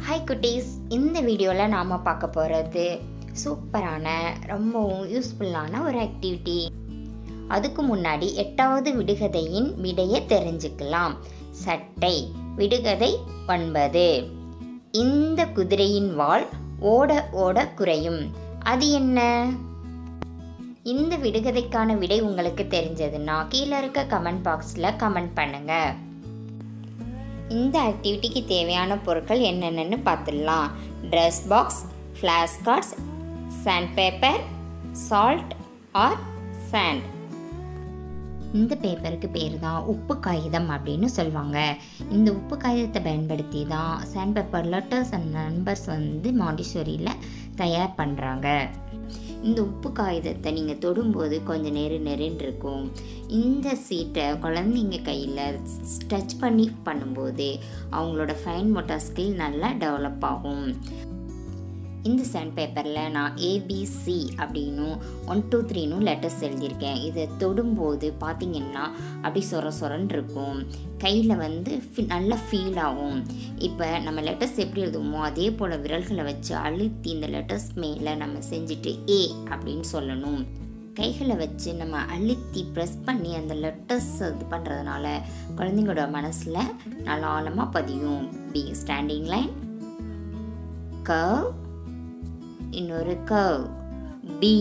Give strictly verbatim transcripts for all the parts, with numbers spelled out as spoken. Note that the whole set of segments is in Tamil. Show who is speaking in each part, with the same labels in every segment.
Speaker 1: ஹாய் குட்டீஸ், இந்த வீடியோவில் நாம் பார்க்க போகிறது சூப்பரான ரொம்பவும் யூஸ்ஃபுல்லான ஒரு ஆக்டிவிட்டி. அதுக்கு முன்னாடி எட்டாவது விடுகதையின் விடையை தெரிஞ்சுக்கலாம். சட்டை. விடுகதை ஒன்பது. இந்த குதிரையின் வால் ஓட ஓட குறையும், அது என்ன? இந்த விடுகதைக்கான விடை உங்களுக்கு தெரிஞ்சதுன்னா கீழே இருக்க கமெண்ட் பாக்ஸில் கமெண்ட் பண்ணுங்க. இந்த ஆக்டிவிட்டிக்கு தேவையான பொருட்கள் என்னென்னு பார்த்துடலாம். Trace box, flash cards, sand paper, salt or sand. இந்த பேப்பருக்கு பேர் தான் உப்பு காகிதம் அப்படின்னு சொல்லுவாங்க. இந்த உப்பு காகிதத்தை பயன்படுத்தி தான் sand paper letters and numbers வந்து மாண்டிசோரியில் தயார் பண்ணுறாங்க. இந்த உப்பு காகிதத்தை நீங்கள் தொடும்போது கொஞ்சம் நெரு நெருன்னு இருக்கும். இந்த சீட்டை குழந்தைங்க கையில் டச் பண்ணி பண்ணும்போது அவங்களோட ஃபைன் மோட்டார் ஸ்கில் நல்லா டெவலப் ஆகும். இந்த சாண்ட் பேப்பரில் நான் ஏபிசி அப்படின்னும் ஒன் டூ த்ரீனும் லெட்டர்ஸ் எழுதியிருக்கேன். இதை தொடும்போது பார்த்திங்கன்னா அப்படி சொர சொரன்னு இருக்கும். கையில் வந்து நல்லா ஃபீல் ஆகும். இப்போ நம்ம லெட்டர்ஸ் எப்படி எழுதுவோமோ அதே போல் விரல்களை வச்சு அழுத்தி இந்த லெட்டர்ஸ் மேலே நம்ம செஞ்சுட்டு ஏ அப்படின்னு சொல்லணும். கைகளை வச்சு நம்ம அழுத்தி ப்ரெஸ் பண்ணி அந்த லெட்டர்ஸ் இது பண்ணுறதுனால குழந்தைங்களோட மனசில் நல்லா ஆழமாக பதியும். பி ஸ்டாண்டிங் லைன், கர்வ், இன்னொரு கர்வ், பி,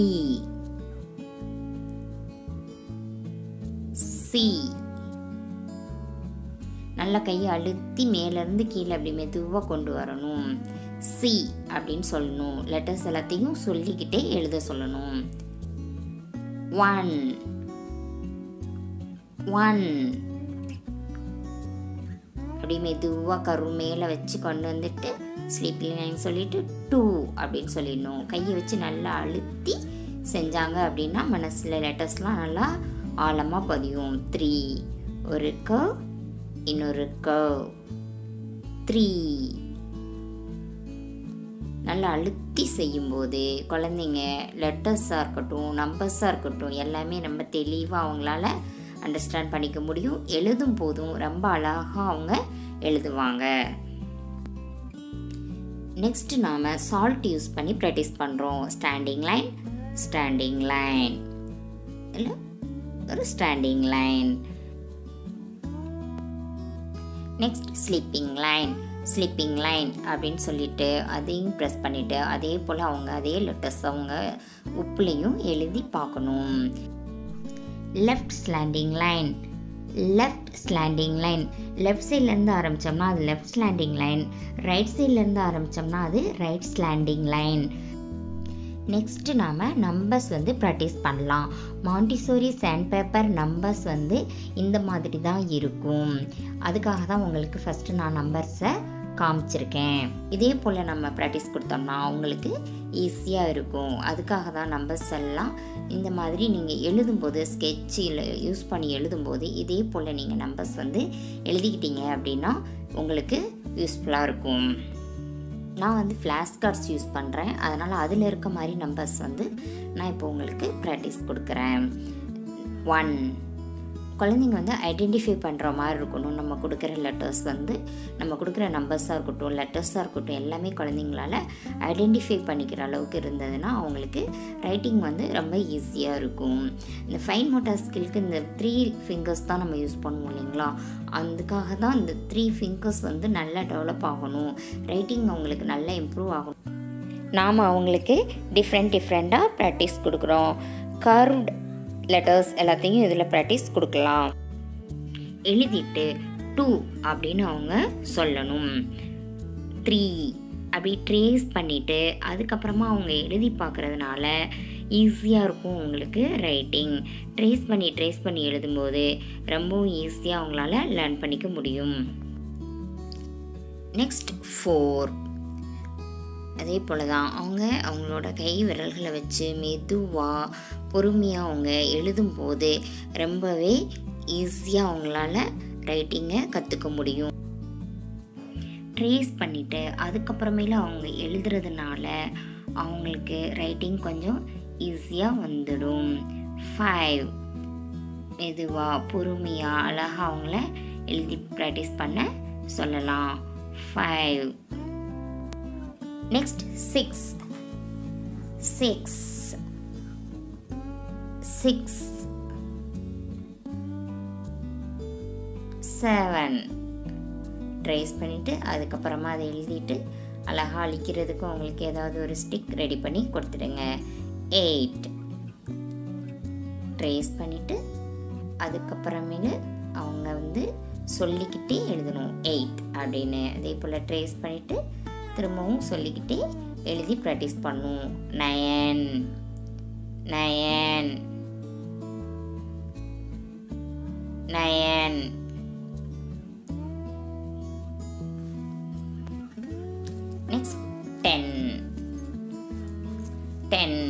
Speaker 1: சி. நல்லா கையை அழுத்தி மேலேருந்து கீழே அப்படி மெதுவாக கொண்டு வரணும். சி அப்படின்னு சொல்லணும். லெட்டர்ஸ் எல்லாத்தையும் சொல்லிக்கிட்டே எழுத சொல்லணும். ஒன் ஒன் அப்படி மெதுவாக கரு மேலே வச்சு கொண்டு வந்துட்டு ஸ்லீப்பிங் லைன் சொல்லிட்டு டூ அப்படின்னு சொல்லிடணும். கையை வச்சு நல்லா அழுத்தி செஞ்சாங்க அப்படின்னா மனசில் லெட்டர்ஸ்லாம் நல்லா ஆழமாக பதியும். த்ரீ, ஒரு கர்வ், இன்னொரு கர்வ், த்ரீ. நல்லா அழுத்தி செய்யும்போது குழந்தைங்க லெட்டர்ஸாக இருக்கட்டும் நம்பர்ஸாக இருக்கட்டும் எல்லாமே ரொம்ப தெளிவாக அவங்களால அண்டர்ஸ்டாண்ட் பண்ணிக்க முடியும். எழுதும் போதும் ரொம்ப அழகாக அவங்க எழுதுவாங்க. நெக்ஸ்ட் நாம் சால்ட் யூஸ் பண்ணி ப்ராக்டிஸ் பண்ணுறோம். ஸ்டாண்டிங் லைன், ஸ்டாண்டிங் லைன், இல்லை ஒரு standing line. Next sleeping line, sleeping line அப்படின்னு சொல்லிட்டு அதையும் ப்ரெஸ் பண்ணிவிட்டு அதே போல் அவங்க அதே லெட்டர்ஸ் அவங்க உப்புலையும் எழுதி பார்க்கணும். Left slanting line, left slanting line. Left சைட்லேருந்து ஆரம்பித்தோம்னா அது லெஃப்ட் ஸ்லாண்டிங் லைன், ரைட் சைட்லேருந்து ஆரம்பித்தோம்னா அது ரைட் ஸ்லாண்டிங் லைன். நெக்ஸ்ட்டு நாம் நம்பர்ஸ் வந்து ப்ராக்டிஸ் பண்ணலாம். மாண்டிசோரி சாண்ட் பேப்பர் நம்பர்ஸ் வந்து இந்த மாதிரி தான் இருக்கும். அதுக்காக தான் உங்களுக்கு ஃபஸ்ட்டு நான் நம்பர்ஸை காமிச்சிருக்கேன். இதே போல் நம்ம ப்ராக்டிஸ் கொடுத்தோம்னா அவங்களுக்கு ஈஸியாக இருக்கும். அதுக்காக தான் நம்பர்ஸ் எல்லாம் இந்த மாதிரி நீங்கள் எழுதும்போது ஸ்கெட்சில் யூஸ் பண்ணி எழுதும்போது இதே போல் நீங்கள் நம்பர்ஸ் வந்து எழுதிக்கிட்டீங்க அப்படின்னா உங்களுக்கு யூஸ்ஃபுல்லாக இருக்கும். நான் வந்து ஃப்ளாஷ் கார்ட்ஸ் யூஸ் பண்ணுறேன். அதனால் அதில் இருக்க மாதிரி நம்பர்ஸ் வந்து நான் இப்போ உங்களுக்கு ப்ராக்டிஸ் கொடுக்குறேன். ஒன். குழந்தைங்க வந்து ஐடென்டிஃபை பண்ணுற மாதிரி இருக்கணும். நம்ம கொடுக்குற லெட்டர்ஸ் வந்து நம்ம கொடுக்குற நம்பர்ஸாக இருக்கட்டும் லெட்டர்ஸாக இருக்கட்டும் எல்லாமே குழந்தைங்களால ஐடென்டிஃபை பண்ணிக்கிற அளவுக்கு இருந்ததுன்னா அவங்களுக்கு ரைட்டிங் வந்து ரொம்ப ஈஸியாக இருக்கும். இந்த ஃபைன் மோட்டார் ஸ்கில்க்கு இந்த த்ரீ ஃபிங்கர்ஸ் தான் நம்ம யூஸ் பண்ணுவோம் இல்லைங்களா? அதுக்காக தான் இந்த த்ரீ ஃபிங்கர்ஸ் வந்து நல்லா டெவலப் ஆகணும். ரைட்டிங் அவங்களுக்கு நல்லா இம்ப்ரூவ் ஆகணும். நாம் அவங்களுக்கு டிஃப்ரெண்ட் டிஃப்ரெண்ட்டாக ப்ராக்டிஸ் கொடுக்குறோம். கர்வ்ட் லெட்டர்ஸ் எல்லாத்தையும் இதில் ப்ராக்டிஸ் கொடுக்கலாம். எழுதிட்டு டூ அப்படின்னு அவங்க சொல்லணும். த்ரீ அப்படி ட்ரேஸ் பண்ணிவிட்டு அதுக்கப்புறமா அவங்க எழுதி பார்க்குறதுனால ஈஸியாக இருக்கும் உங்களுக்கு ரைட்டிங். ட்ரேஸ் பண்ணி ட்ரேஸ் பண்ணி எழுதும்போது ரொம்பவும் ஈஸியாக அவங்களால லேர்ன் பண்ணிக்க முடியும். Next four. அதே போல் தான் அவங்க அவங்களோட கை விரல்களை வச்சு மெதுவாக பொறுமையாக அவங்க எழுதும்போது ரொம்பவே ஈஸியாக அவங்களால ரைட்டிங்கை கற்றுக்க முடியும். ட்ரேஸ் பண்ணிவிட்டு அதுக்கப்புறமேல அவங்க எழுதுறதுனால அவங்களுக்கு ரைட்டிங் கொஞ்சம் ஈஸியாக வந்துடும். ஃபைவ். மெதுவாக பொறுமையாக அழகாக அவங்கள எழுதி ப்ராக்டிஸ் பண்ண சொல்லலாம். Five. Next six six six seven trace பண்ணிவிட்டு அதுக்கப்புறமா அதை எழுதிட்டு அழகாக அழிக்கிறதுக்கு உங்களுக்கு ஏதாவது ஒரு ஸ்டிக் ரெடி பண்ணி கொடுத்துடுங்க. எயிட் ட்ரேஸ் பண்ணிவிட்டு அதுக்கப்புறமேலு அவங்க வந்து சொல்லிக்கிட்டே எழுதணும் எயிட் அப்படின்னு. அதே போல் ட்ரேஸ் பண்ணிவிட்டு திரும்பவும் சொல்லிக்கிட்டே எழுதி ப்ராக்டிஸ் பண்ணும். Nine nine nine next ten ten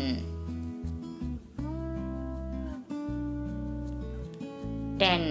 Speaker 1: ten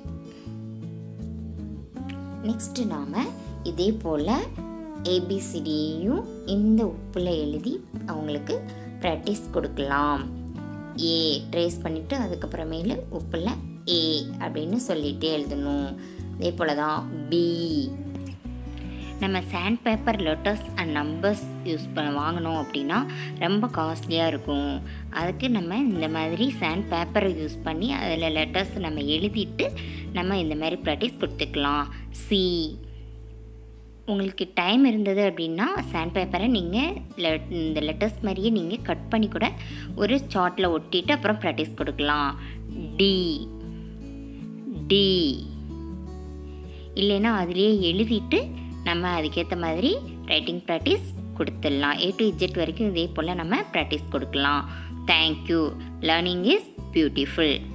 Speaker 1: next நாம் இதே போல் ஏபிசிடியையும் இந்த உப்பில் எழுதி அவங்களுக்கு ப்ராக்டிஸ் கொடுக்கலாம். ஏ ட்ரேஸ் பண்ணிவிட்டு அதுக்கப்புறமேலு உப்பில் ஏ அப்படின்னு சொல்லிகிட்டே எழுதணும். இதே போல் தான் பி. நம்ம sand paper letters and numbers use பண்ண வாங்கினோம் அப்படின்னா ரொம்ப காஸ்ட்லியாக இருக்கும். அதுக்கு நம்ம இந்த மாதிரி சாண்ட் பேப்பரை யூஸ் பண்ணி அதில் லெட்டர்ஸ் நம்ம எழுதிட்டு நம்ம இந்த மாதிரி ப்ராக்டிஸ் கொடுத்துக்கலாம். சி. உங்களுக்கு டைம் இருந்தது அப்படின்னா சாண்ட் பேப்பரை நீங்கள் லெட் இந்த லெட்டர்ஸ் மாதிரியே நீங்கள் கட் பண்ணி கூட ஒரு சார்ட்டில் ஒட்டிட்டு அப்புறம் ப்ராக்டிஸ் கொடுக்கலாம். டி. டி இல்லைன்னா அதிலேயே எழுதிட்டு நம்ம அதுக்கேற்ற மாதிரி ரைட்டிங் ப்ராக்டிஸ் கொடுத்துடலாம். ஏ டு இஜெட் வரைக்கும் இதே போல் நம்ம ப்ராக்டிஸ் கொடுக்கலாம். தேங்க்யூ. Learning is beautiful.